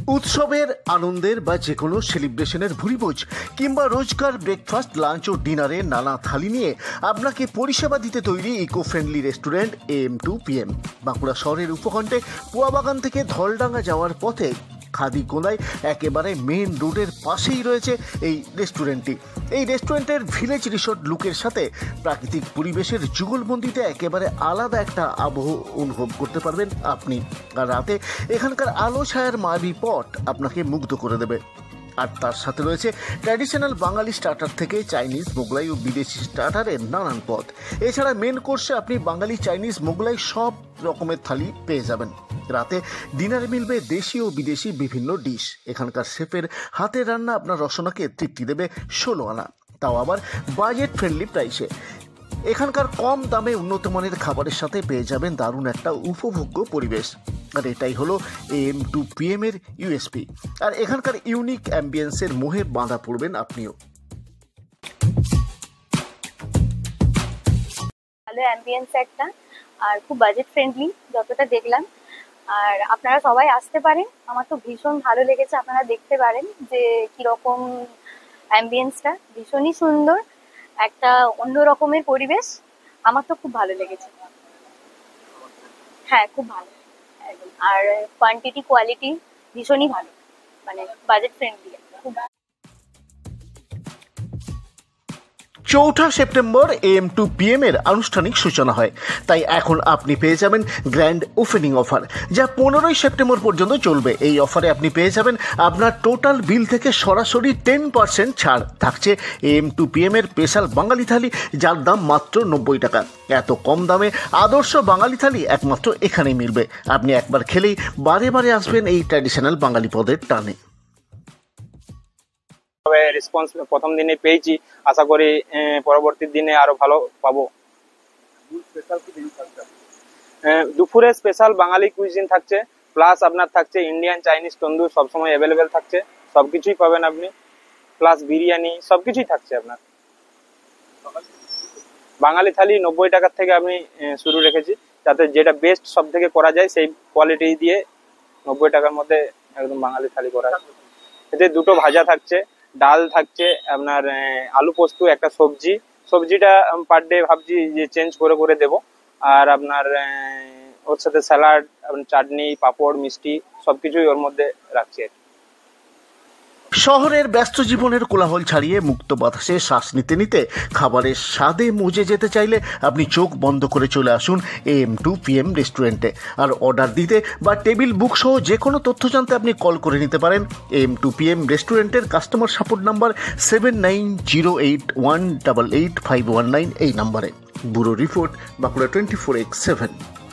উৎসবের আনন্দের বা যে কোনো সেলিব্রেশনের ভুরিভোজ কিংবা রোজকার ব্রেকফাস্ট লাঞ্চ ও ডিনারে নানা থালি নিয়ে আপনাকে পরিষেবা দিতে তৈরি eco friendly restaurant AM2PM। Bankura শহরের উপকণ্ঠে পোয়াবাগান থেকে ধলডাঙ্গা যাওয়ার পথে খাদি কোনায় একেবারে মেন রোডের পাশেই রয়েছে এই রেস্টুরেন্টটি। এই রেস্টুরেন্টের ভিলেজ রিসোর্ট লুকের সাথে প্রাকৃতিক পরিবেশের যুগলবন্দিতে একেবারে আলাদা একটা আবহ অনুভব করতে পারবেন আপনি। আর রাতে এখানকার আলো ছায়ার মায়াবী পট আপনাকে মুগ্ধ করে দেবে। আর তার সাথে রয়েছে ট্র্যাডিশনাল বাঙালি স্টার্টার থেকে চাইনিজ, মোগলাই ও বিদেশি স্টার্টারের নানান পদ। এছাড়া মেন কোর্সে আপনি বাঙালি, চাইনিজ, মোগলাই সব রকমের থালি পেয়ে যাবেন। রাতে ডিনারে মিলবে দেশি ও বিদেশি বিভিন্ন ডিশ। এখানকার শেফের হাতের রান্না আপনার রসনাকে তৃপ্তি দেবে 16 আনা, তাও আবার বাজেট ফ্রেন্ডলি প্রাইসে। এখানকার কম দামে উন্নত মানের খাবারের সাথে পেয়ে যাবেন দারুণ একটা উপভোগ্য পরিবেশ। আর এটাই হলো AM2PM এর ইউএসপি। আর এখানকার ইউনিক অ্যাম্বিয়েন্সের মোহে বাঁধা পড়বেন আপনিও। ভালো অ্যাম্বিয়েন্স একটা, আর খুব বাজেট ফ্রেন্ডলি যতটা দেখলাম। আর আপনারা সবাই আসতে পারেন, আমার তো ভীষণ ভালো লেগেছে। আপনারা দেখতে পারেন যে কিরকম অ্যাম্বিয়েন্সটা, ভীষণই সুন্দর, একটা অন্য রকমের পরিবেশ। আমার তো খুব ভালো লেগেছে। হ্যাঁ, খুব ভালো একদম। আর কোয়ান্টিটি কোয়ালিটি ভীষণই ভালো, মানে বাজেট ফ্রেন্ডলি খুব। 4 সেপ্টেম্বর AM2PM এর আনুষ্ঠানিক সূচনা হয়, তাই এখন আপনি পেয়ে যাবেন গ্র্যান্ড ওপেনিং অফার, যা 15 সেপ্টেম্বর পর্যন্ত চলবে। এই অফারে আপনি পেয়ে যাবেন আপনার টোটাল বিল থেকে সরাসরি 10% ছাড়। থাকছে AM2PM এর স্পেশাল বাঙালি থালি, যার দাম মাত্র 90 টাকা। এত কম দামে আদর্শ বাঙালি থালি একমাত্র এখানেই মিলবে। আপনি একবার খেলেই বারে বারে আসবেন এই ট্র্যাডিশনাল বাঙালি পদের টানে। রেসপন্স প্রথম দিনে পেয়েছি, আশা করি পরবর্তী দিনে আরো ভালো পাবো। দুপুরে স্পেশাল বাঙালি কুইজিন থাকছে, প্লাস আপনার থাকছে ইন্ডিয়ান, চাইনিজ, তন্দুর সবসময় অ্যাভেলেবেল থাকছে, সবকিছুই পাবেন আপনি, প্লাস বিরিয়ানি সবকিছুই থাকছে আপনার। বাঙালি থালি 90 টাকার থেকে আমি শুরু রেখেছি, যাতে যেটা বেস্ট সব থেকে করা যায় সেই কোয়ালিটি দিয়ে 90 টাকার মধ্যে একদম বাঙালি থালি করা। এতে দুটো ভাজা থাকছে, ডাল থাকছে, আপনার আলু পোস্ত, একটা সবজিটা পার ডে ভাবছি যে চেঞ্জ করে করে দেব। আর আপনার ওর সাথে স্যালাড, চাটনি, পাঁপড়, মিষ্টি সবকিছুই ওর মধ্যে রাখছি। শহরের ব্যস্ত জীবনের কোলাহল ছাড়িয়ে মুক্ত বাতাসে শ্বাস নিতে নিতে খাবারের স্বাদে মজে যেতে চাইলে আপনি চোখ বন্ধ করে চলে আসুন AM2PM রেস্টুরেন্টে। আর অর্ডার দিতে বা টেবিল বুক সহ যে কোনো তথ্য জানতে আপনি কল করে নিতে পারেন AM2PM রেস্টুরেন্টের কাস্টমার সাপোর্ট নাম্বার 7908188519 এই নাম্বারে। Bureau report, Bankura 24x7।